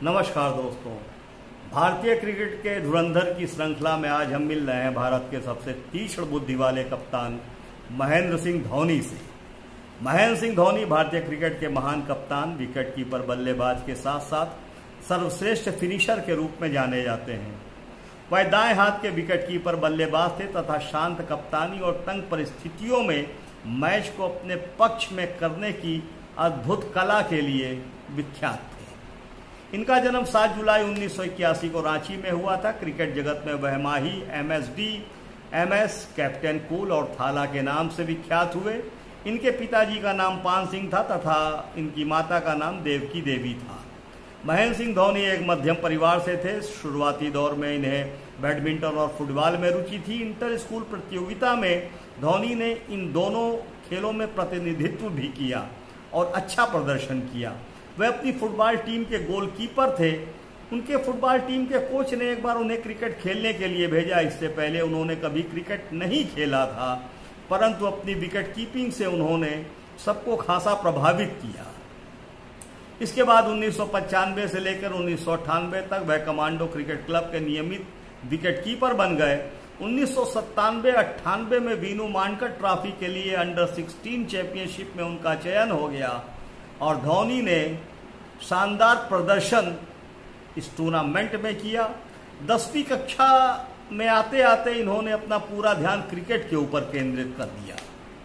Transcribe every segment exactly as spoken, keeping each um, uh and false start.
नमस्कार दोस्तों, भारतीय क्रिकेट के धुरंधर की श्रृंखला में आज हम मिल रहे हैं भारत के सबसे तीक्ष्ण बुद्धि वाले कप्तान महेंद्र सिंह धोनी से। महेंद्र सिंह धोनी भारतीय क्रिकेट के महान कप्तान, विकेट कीपर, बल्लेबाज के साथ साथ सर्वश्रेष्ठ फिनिशर के रूप में जाने जाते हैं। वह दाएं हाथ के विकेट कीपर बल्लेबाज थे तथा शांत कप्तानी और तंग परिस्थितियों में मैच को अपने पक्ष में करने की अद्भुत कला के लिए विख्यात थे। इनका जन्म सात जुलाई उन्नीस सौ इक्यासी को रांची में हुआ था। क्रिकेट जगत में वह Mahi, MSD, MS, captain cool और थाला के नाम से विख्यात हुए। इनके पिताजी का नाम पान सिंह था तथा इनकी माता का नाम देवकी देवी था। महेंद्र सिंह धोनी एक मध्यम परिवार से थे। शुरुआती दौर में इन्हें बैडमिंटन और फुटबॉल में रुचि थी। इंटर स्कूल प्रतियोगिता में धोनी ने इन दोनों खेलों में प्रतिनिधित्व भी किया और अच्छा प्रदर्शन किया। वह अपनी फुटबॉल टीम के गोलकीपर थे। उनके फुटबॉल टीम के कोच ने एक बार उन्हें क्रिकेट खेलने के लिए भेजा। इससे पहले उन्होंने कभी क्रिकेट नहीं खेला था, परंतु अपनी विकेट कीपिंग से उन्होंने सबको खासा प्रभावित किया। इसके बाद उन्नीस सौ पचानवे से लेकर उन्नीस सौ अट्ठानवे तक वह कमांडो क्रिकेट क्लब के नियमित विकेट कीपर बन गए। उन्नीस सौ सत्तानवे अट्ठानवे में वीनू मांकड़ ट्रॉफी के लिए अंडर सोलह चैंपियनशिप में उनका चयन हो गया और धोनी ने शानदार प्रदर्शन इस टूर्नामेंट में किया। दसवीं कक्षा में आते आते इन्होंने अपना पूरा ध्यान क्रिकेट के ऊपर केंद्रित कर दिया।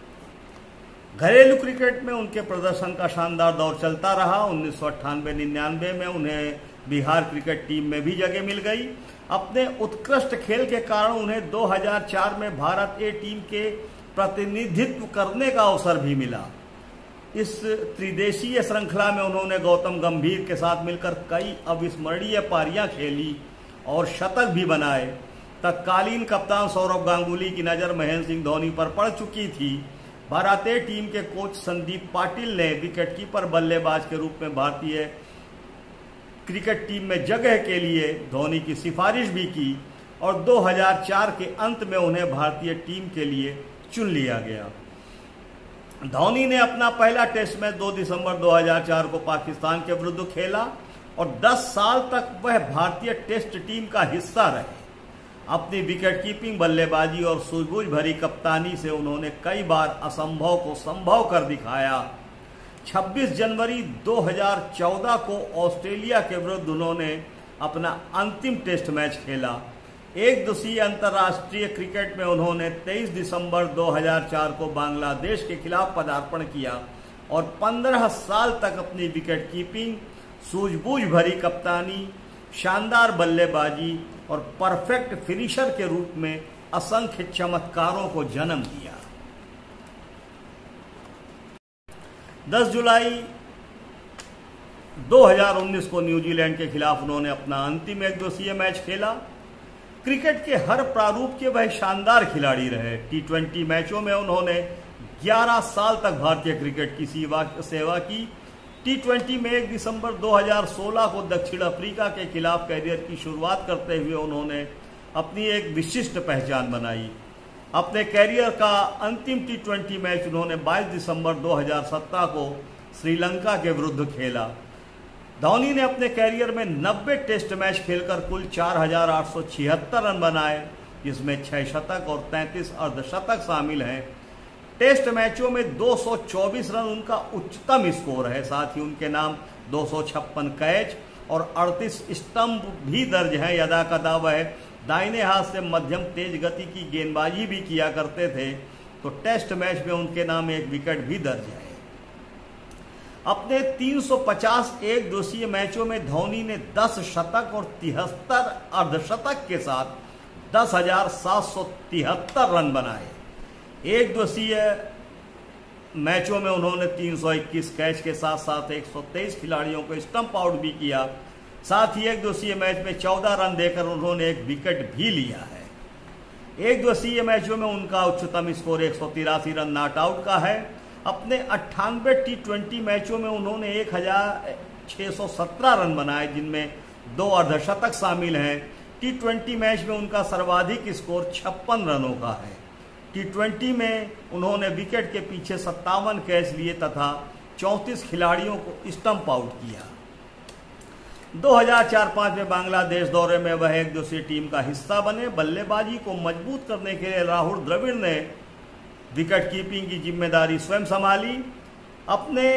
घरेलू क्रिकेट में उनके प्रदर्शन का शानदार दौर चलता रहा। उन्नीस सौ अट्ठानवे निन्यानवे में उन्हें बिहार क्रिकेट टीम में भी जगह मिल गई। अपने उत्कृष्ट खेल के कारण उन्हें दो हज़ार चार में भारत ए टीम के प्रतिनिधित्व करने का अवसर भी मिला। इस त्रिदेशीय श्रृंखला में उन्होंने गौतम गंभीर के साथ मिलकर कई अविस्मरणीय पारियां खेली और शतक भी बनाए। तत्कालीन कप्तान सौरव गांगुली की नज़र महेंद्र सिंह धोनी पर पड़ चुकी थी। भारतीय टीम के कोच संदीप पाटिल ने विकेटकीपर बल्लेबाज के रूप में भारतीय क्रिकेट टीम में जगह के लिए धोनी की सिफारिश भी की और दो हज़ार चार के अंत में उन्हें भारतीय टीम के लिए चुन लिया गया। धोनी ने अपना पहला टेस्ट मैच दो दिसंबर दो हज़ार चार को पाकिस्तान के विरुद्ध खेला और दस साल तक वह भारतीय टेस्ट टीम का हिस्सा रहे। अपनी विकेट कीपिंग, बल्लेबाजी और सूझबूझ भरी कप्तानी से उन्होंने कई बार असंभव को संभव कर दिखाया। छब्बीस जनवरी दो हज़ार चौदह को ऑस्ट्रेलिया के विरुद्ध उन्होंने अपना अंतिम टेस्ट मैच खेला। एक दिवसीय अंतर्राष्ट्रीय क्रिकेट में उन्होंने तेईस दिसंबर दो हज़ार चार को बांग्लादेश के खिलाफ पदार्पण किया और पंद्रह साल तक अपनी विकेट कीपिंग, सूझबूझ भरी कप्तानी, शानदार बल्लेबाजी और परफेक्ट फिनिशर के रूप में असंख्य चमत्कारों को जन्म दिया। दस जुलाई दो हज़ार उन्नीस को न्यूजीलैंड के खिलाफ उन्होंने अपना अंतिम एक दिवसीय मैच खेला। क्रिकेट के हर प्रारूप के वह शानदार खिलाड़ी रहे। टी ट्वेंटी मैचों में उन्होंने ग्यारह साल तक भारतीय क्रिकेट की सेवा की। टी ट्वेंटी में एक दिसंबर दो हज़ार सोलह को दक्षिण अफ्रीका के खिलाफ कैरियर की शुरुआत करते हुए उन्होंने अपनी एक विशिष्ट पहचान बनाई। अपने कैरियर का अंतिम टी ट्वेंटी मैच उन्होंने बाईस दिसंबर दो हज़ार सत्रह को श्रीलंका के विरुद्ध खेला। धोनी ने अपने कैरियर में नब्बे टेस्ट मैच खेलकर कुल चार हज़ार आठ सौ छिहत्तर रन बनाए, जिसमें छह शतक और तैंतीस अर्धशतक शामिल हैं। टेस्ट मैचों में दो सौ चौबीस रन उनका उच्चतम स्कोर है। साथ ही उनके नाम दो सौ छप्पन कैच और अड़तीस स्टंप भी दर्ज हैं। यदा कदा वह दाहिने हाथ से मध्यम तेज गति की गेंदबाजी भी किया करते थे, तो टेस्ट मैच में उनके नाम एक विकेट भी दर्ज है। अपने तीन सौ पचास एक दिवसीय मैचों में धोनी ने दस शतक और तिहत्तर अर्धशतक के साथ दस हजार सात सौ तिहत्तर रन बनाए। एक दिवसीय मैचों में उन्होंने तीन सौ इक्कीस कैच के साथ साथ एक सौ तेईस खिलाड़ियों को स्टंप आउट भी किया। साथ ही एक दिवसीय मैच में चौदह रन देकर उन्होंने एक विकेट भी लिया है। एक दिवसीय मैचों में उनका उच्चतम स्कोर एक सौ तिरासी रन नॉट आउट का है। अपने अट्ठानवे टी ट्वेंटी मैचों में उन्होंने एक हजार छः सौ सत्रह रन बनाए, जिनमें दो अर्धशतक शामिल हैं। टी ट्वेंटी मैच में उनका सर्वाधिक स्कोर छप्पन रनों का है। टी ट्वेंटी में उन्होंने विकेट के पीछे सत्तावन कैच लिए तथा चौंतीस खिलाड़ियों को स्टंप आउट किया। दो हज़ार चार पाँच में बांग्लादेश दौरे में वह एक दिवसीय टीम का हिस्सा बने। बल्लेबाजी को मजबूत करने के लिए राहुल द्रविड़ ने विकेट कीपिंग की जिम्मेदारी स्वयं संभाली। अपने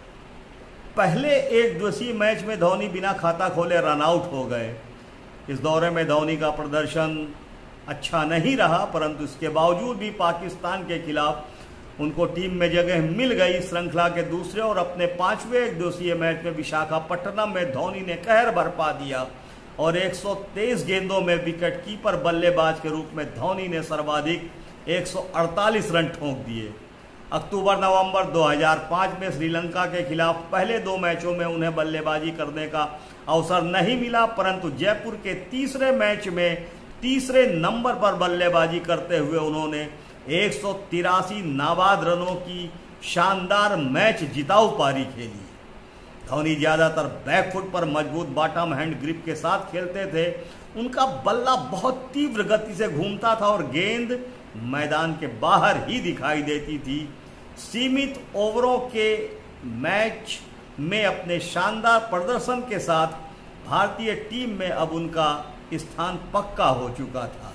पहले एक दिवसीय मैच में धोनी बिना खाता खोले रन आउट हो गए। इस दौरे में धोनी का प्रदर्शन अच्छा नहीं रहा, परंतु इसके बावजूद भी पाकिस्तान के खिलाफ उनको टीम में जगह मिल गई। श्रृंखला के दूसरे और अपने पांचवें एक दिवसीय मैच में विशाखापट्टनम में धोनी ने कहर बरपा दिया और एक सौ तेईस गेंदों में विकेट कीपर बल्लेबाज के रूप में धोनी ने सर्वाधिक एक सौ अड़तालीस रन ठोंक दिए। अक्टूबर नवंबर दो हज़ार पाँच में श्रीलंका के खिलाफ पहले दो मैचों में उन्हें बल्लेबाजी करने का अवसर नहीं मिला, परंतु जयपुर के तीसरे मैच में तीसरे नंबर पर बल्लेबाजी करते हुए उन्होंने एक सौ तिरासी नाबाद रनों की शानदार मैच जिताऊ पारी खेली। धोनी ज्यादातर बैकफुट पर मजबूत बॉटम हैंड ग्रिप के साथ खेलते थे। उनका बल्ला बहुत तीव्र गति से घूमता था और गेंद मैदान के बाहर ही दिखाई देती थी। सीमित ओवरों के मैच में अपने शानदार प्रदर्शन के साथ भारतीय टीम में अब उनका स्थान पक्का हो चुका था।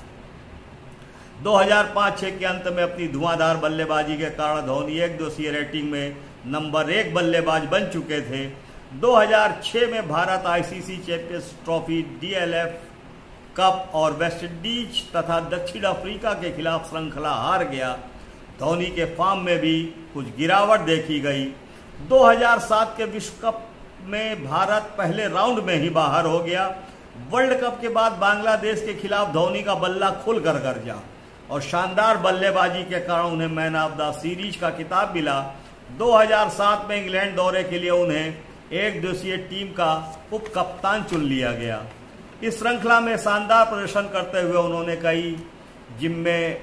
दो हज़ार पाँच छह के अंत में अपनी धुआंधार बल्लेबाजी के कारण धोनी एक दिवसीय रेटिंग में नंबर एक बल्लेबाज बन चुके थे। दो हज़ार छह में Bharat ICC champions trophy, DLF cup और वेस्टइंडीज तथा दक्षिण अफ्रीका के खिलाफ श्रृंखला हार गया। धोनी के फॉर्म में भी कुछ गिरावट देखी गई। दो हज़ार सात के विश्व कप में भारत पहले राउंड में ही बाहर हो गया। वर्ल्ड कप के बाद बांग्लादेश के खिलाफ धोनी का बल्ला खुलकर गरजा और शानदार बल्लेबाजी के कारण उन्हें मैन ऑफ द सीरीज का खिताब मिला। दो हज़ार सात में इंग्लैंड दौरे के लिए उन्हें एक दिवसीय टीम का उप कप्तान चुन लिया गया। इस श्रृंखला में शानदार प्रदर्शन करते हुए उन्होंने कई जिम्मेदारी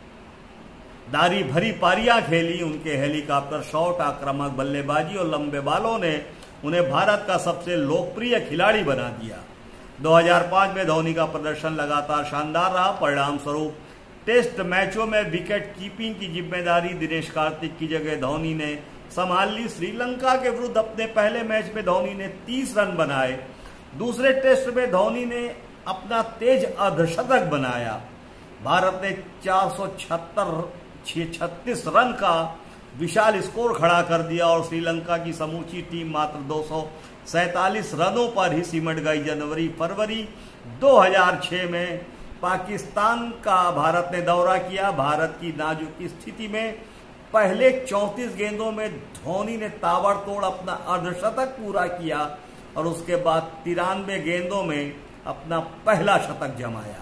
भरी पारियां खेली। उनके हेलीकॉप्टर शॉट, आक्रामक बल्लेबाजी और लंबे बालों ने उन्हें भारत का सबसे लोकप्रिय खिलाड़ी बना दिया। दो हज़ार पाँच में धोनी का प्रदर्शन लगातार शानदार रहा। परिणाम स्वरूप टेस्ट मैचों में विकेट कीपिंग की जिम्मेदारी दिनेश कार्तिक की जगह धोनी ने संभाल ली। श्रीलंका के विरुद्ध अपने पहले मैच में धोनी ने तीस रन बनाए। दूसरे टेस्ट में धोनी ने अपना तेज अर्धशतक बनाया। भारत ने चार सौ छत्तीस रन का विशाल स्कोर खड़ा कर दिया और श्रीलंका की समूची टीम मात्र दो सौ सैतालीस रनों पर ही सिमट गई। जनवरी फरवरी दो हज़ार छह में पाकिस्तान का भारत ने दौरा किया। भारत की नाजुक स्थिति में पहले चौंतीस गेंदों में धोनी ने ताबड़तोड़ अपना अर्धशतक पूरा किया और उसके बाद तिरानवे गेंदों में अपना पहला शतक जमाया।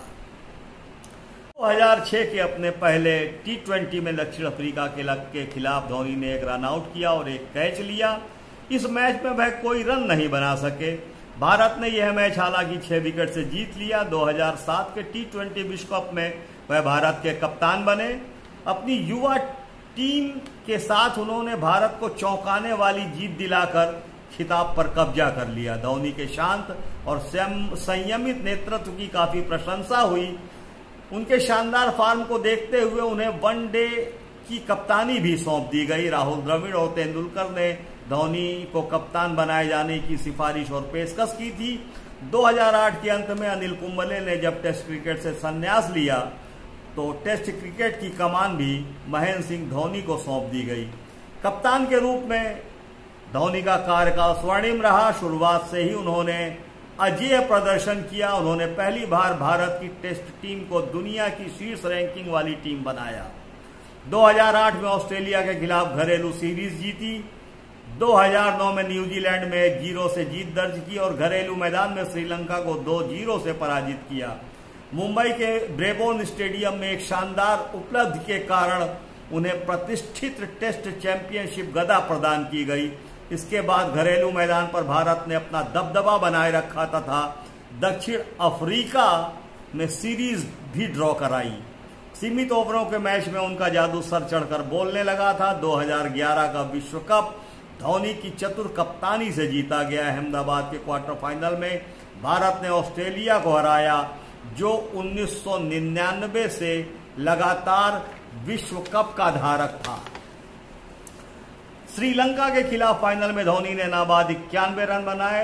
दो हज़ार छह के अपने पहले टी ट्वेंटी में दक्षिण अफ्रीका के लक के खिलाफ धोनी ने एक रन आउट किया और एक कैच लिया। इस मैच में वह कोई रन नहीं बना सके। भारत ने यह मैच हालांकि छह विकेट से जीत लिया। दो हज़ार सात के टी ट्वेंटी विश्व कप में वह भारत के कप्तान बने। अपनी युवा टीम के साथ उन्होंने भारत को चौंकाने वाली जीत दिलाकर खिताब पर कब्जा कर लिया। धोनी के शांत और संयमित नेतृत्व की काफी प्रशंसा हुई। उनके शानदार फॉर्म को देखते हुए उन्हें वनडे की कप्तानी भी सौंप दी गई। राहुल द्रविड़ और तेंदुलकर ने धोनी को कप्तान बनाए जाने की सिफारिश और पेशकश की थी। दो हज़ार आठ के अंत में अनिल कुंबले ने जब टेस्ट क्रिकेट से संन्यास लिया तो टेस्ट क्रिकेट की कमान भी महेंद्र सिंह धोनी को सौंप दी गई। कप्तान के रूप में धोनी का कार्यकाल स्वर्णिम रहा। शुरुआत से ही उन्होंने अजेय प्रदर्शन किया। उन्होंने पहली बार भारत की टेस्ट टीम को दुनिया की शीर्ष रैंकिंग वाली टीम बनाया। दो हज़ार आठ में ऑस्ट्रेलिया के खिलाफ घरेलू सीरीज जीती। दो हज़ार नौ में न्यूजीलैंड में एक जीरो से जीत दर्ज की और घरेलू मैदान में श्रीलंका को दो जीरो से पराजित किया। मुंबई के ब्रेबोर्न स्टेडियम में एक शानदार उपलब्धि के कारण उन्हें प्रतिष्ठित टेस्ट चैंपियनशिप गदा प्रदान की गई। इसके बाद घरेलू मैदान पर भारत ने अपना दबदबा बनाए रखा तथा दक्षिण अफ्रीका में सीरीज भी ड्रॉ कराई। सीमित ओवरों के मैच में उनका जादू सर चढ़कर बोलने लगा था। दो हज़ार ग्यारह का विश्व कप धोनी की चतुर कप्तानी से जीता गया। अहमदाबाद के क्वार्टर फाइनल में भारत ने ऑस्ट्रेलिया को हराया, जो उन्नीस सौ निन्यानवे से लगातार विश्व कप का धारक था। श्रीलंका के खिलाफ फाइनल में धोनी ने नाबाद इक्यानवे रन बनाए।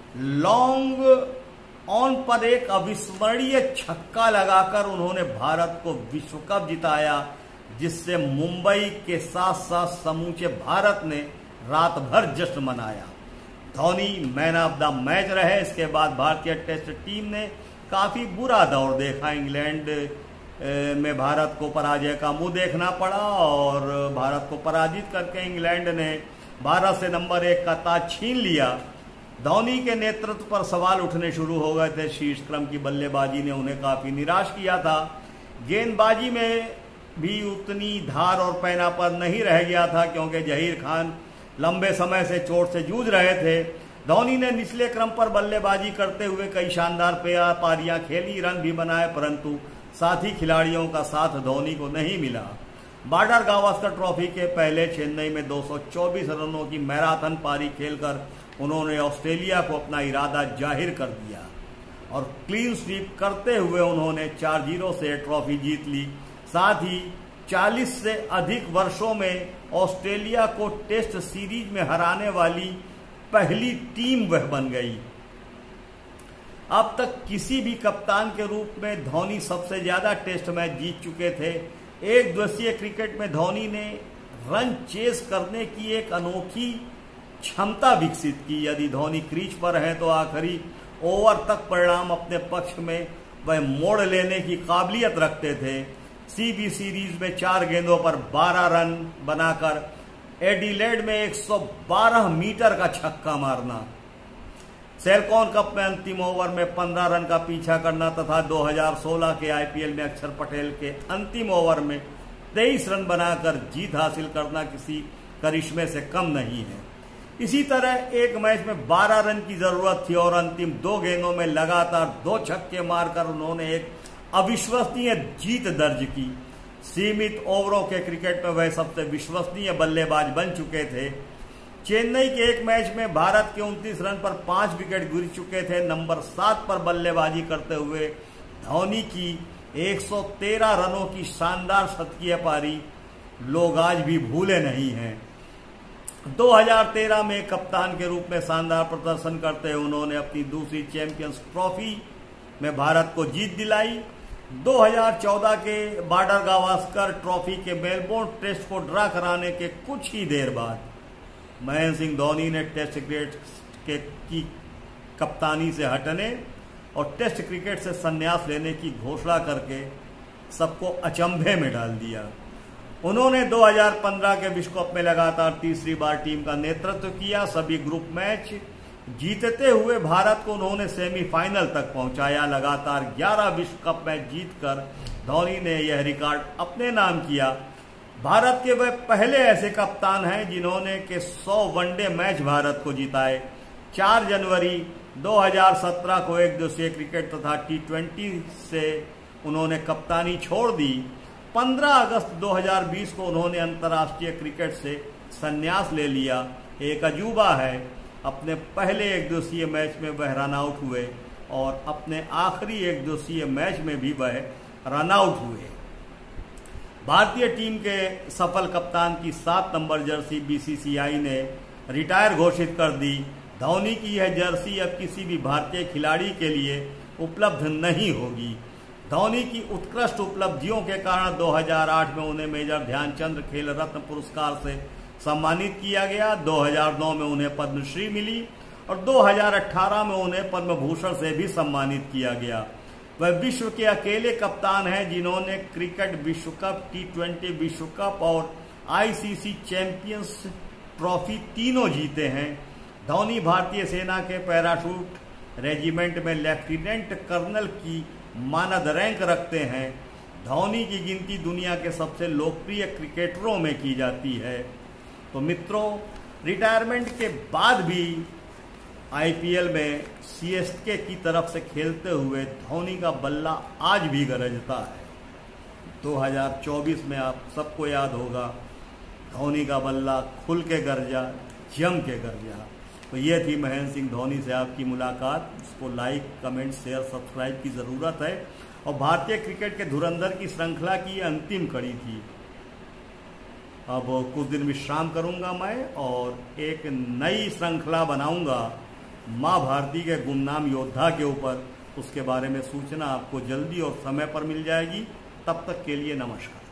लॉन्ग ऑन पर एक अविस्मरणीय छक्का लगाकर उन्होंने भारत को विश्व कप जिताया, जिससे मुंबई के साथ साथ समूचे भारत ने रात भर जश्न मनाया। Dhoni man of the match रहे। इसके बाद भारतीय टेस्ट टीम ने काफी बुरा दौर देखा। इंग्लैंड में भारत को पराजय का मुंह देखना पड़ा और भारत को पराजित करके इंग्लैंड ने भारत से नंबर एक का ताज छीन लिया। धोनी के नेतृत्व पर सवाल उठने शुरू हो गए थे। शीर्ष क्रम की बल्लेबाजी ने उन्हें काफी निराश किया था। गेंदबाजी में भी उतनी धार और पैनापन नहीं रह गया था, क्योंकि जहीर खान लंबे समय से चोट से जूझ रहे थे। धोनी ने निचले क्रम पर बल्लेबाजी करते हुए कई शानदार पारियां खेली, रन भी बनाए, परंतु साथी खिलाड़ियों का साथ धोनी को नहीं मिला। बॉर्डर गावस्कर ट्रॉफी के पहले चेन्नई में दो सौ चौबीस रनों की मैराथन पारी खेलकर उन्होंने ऑस्ट्रेलिया को अपना इरादा जाहिर कर दिया और क्लीन स्वीप करते हुए उन्होंने चार जीरो से ट्रॉफी जीत ली। साथ ही चालीस से अधिक वर्षों में ऑस्ट्रेलिया को टेस्ट सीरीज में हराने वाली पहली टीम वह बन गई। अब तक किसी भी कप्तान के रूप में धोनी सबसे ज्यादा टेस्ट मैच जीत चुके थे। एक दिवसीय क्रिकेट में धोनी ने रन चेस करने की एक अनोखी क्षमता विकसित की। यदि धोनी क्रीज पर है तो आखिरी ओवर तक परिणाम अपने पक्ष में वह मोड़ लेने की काबिलियत रखते थे। सीबी सीरीज में चार गेंदों पर बारह रन बनाकर एडिलेड में एक सौ बारह मीटर का छक्का मारना, सेलकॉन कप में अंतिम ओवर में पंद्रह रन का पीछा करना तथा दो हज़ार सोलह के आईपीएल में अक्षर पटेल के अंतिम ओवर में तेईस रन बनाकर जीत हासिल करना किसी करिश्मे से कम नहीं है। इसी तरह एक मैच में बारह रन की जरूरत थी और अंतिम दो गेंदों में लगातार दो छक्के मारकर उन्होंने एक अविश्वसनीय जीत दर्ज की। सीमित ओवरों के क्रिकेट में वह सबसे विश्वसनीय बल्लेबाज बन चुके थे। चेन्नई के एक मैच में भारत के उनतीस रन पर पांच विकेट गिर चुके थे। नंबर सात पर बल्लेबाजी करते हुए धोनी की एक सौ तेरह रनों की शानदार शतकीय पारी लोग आज भी भूले नहीं हैं। दो हज़ार तेरह में कप्तान के रूप में शानदार प्रदर्शन करते हुए उन्होंने अपनी दूसरी चैंपियंस ट्रॉफी में भारत को जीत दिलाई। दो हज़ार चौदह के बॉर्डर गावस्कर ट्रॉफी के मेलबोर्न टेस्ट को ड्रा कराने के कुछ ही देर बाद महेंद्र सिंह धोनी ने टेस्ट क्रिकेट के की कप्तानी से हटने और टेस्ट क्रिकेट से संन्यास लेने की घोषणा करके सबको अचंभे में डाल दिया। उन्होंने दो हज़ार पंद्रह के विश्व कप में लगातार तीसरी बार टीम का नेतृत्व किया। सभी ग्रुप मैच जीतते हुए भारत को उन्होंने सेमीफाइनल तक पहुंचाया। लगातार ग्यारह विश्व कप मैच जीतकर धोनी ने यह रिकॉर्ड अपने नाम किया। भारत के वह पहले ऐसे कप्तान हैं जिन्होंने के सौ वनडे मैच भारत को जिताए। चार जनवरी दो हज़ार सत्रह को एक दिवसीय क्रिकेट तथा टी ट्वेंटी से उन्होंने कप्तानी छोड़ दी। पंद्रह अगस्त दो हज़ार बीस को उन्होंने अंतर्राष्ट्रीय क्रिकेट से संन्यास ले लिया। एक अजूबा है, अपने पहले एक दिवसीय मैच में वह रन आउट हुए और अपने आखिरी एक दिवसीय मैच में भी वह रन आउट हुए। भारतीय टीम के सफल कप्तान की सात नंबर जर्सी बीसीसीआई ने रिटायर घोषित कर दी। धोनी की यह जर्सी अब किसी भी भारतीय खिलाड़ी के लिए उपलब्ध नहीं होगी। धोनी की उत्कृष्ट उपलब्धियों के कारण दो हज़ार आठ में उन्हें मेजर ध्यानचंद खेल रत्न पुरस्कार से सम्मानित किया गया। दो हज़ार नौ में उन्हें पद्मश्री मिली और दो हज़ार अठारह में उन्हें पद्म भूषण से भी सम्मानित किया गया। वह विश्व के अकेले कप्तान हैं जिन्होंने क्रिकेट विश्व कप, टी ट्वेंटी विश्व कप और आईसीसी चैंपियंस ट्रॉफी तीनों जीते हैं। धोनी भारतीय सेना के पैराशूट रेजिमेंट में लेफ्टिनेंट कर्नल की मानद रैंक रखते हैं। धोनी की गिनती दुनिया के सबसे लोकप्रिय क्रिकेटरों में की जाती है। तो मित्रों, रिटायरमेंट के बाद भी आईपीएल में सीएसके की तरफ से खेलते हुए धोनी का बल्ला आज भी गरजता है। दो हज़ार चौबीस में आप सबको याद होगा, धोनी का बल्ला खुल के गरजा, जम के गरजा। तो ये थी महेंद्र सिंह धोनी से आपकी मुलाकात। उसको लाइक, कमेंट, शेयर, सब्सक्राइब की ज़रूरत है। और भारतीय क्रिकेट के धुरंधर की श्रृंखला की अंतिम कड़ी थी। अब कुछ दिन विश्राम करूंगा मैं और एक नई श्रृंखला बनाऊंगा माँ भारती के गुमनाम योद्धा के ऊपर, उसके बारे में सूचना आपको जल्दी और समय पर मिल जाएगी। तब तक के लिए नमस्कार।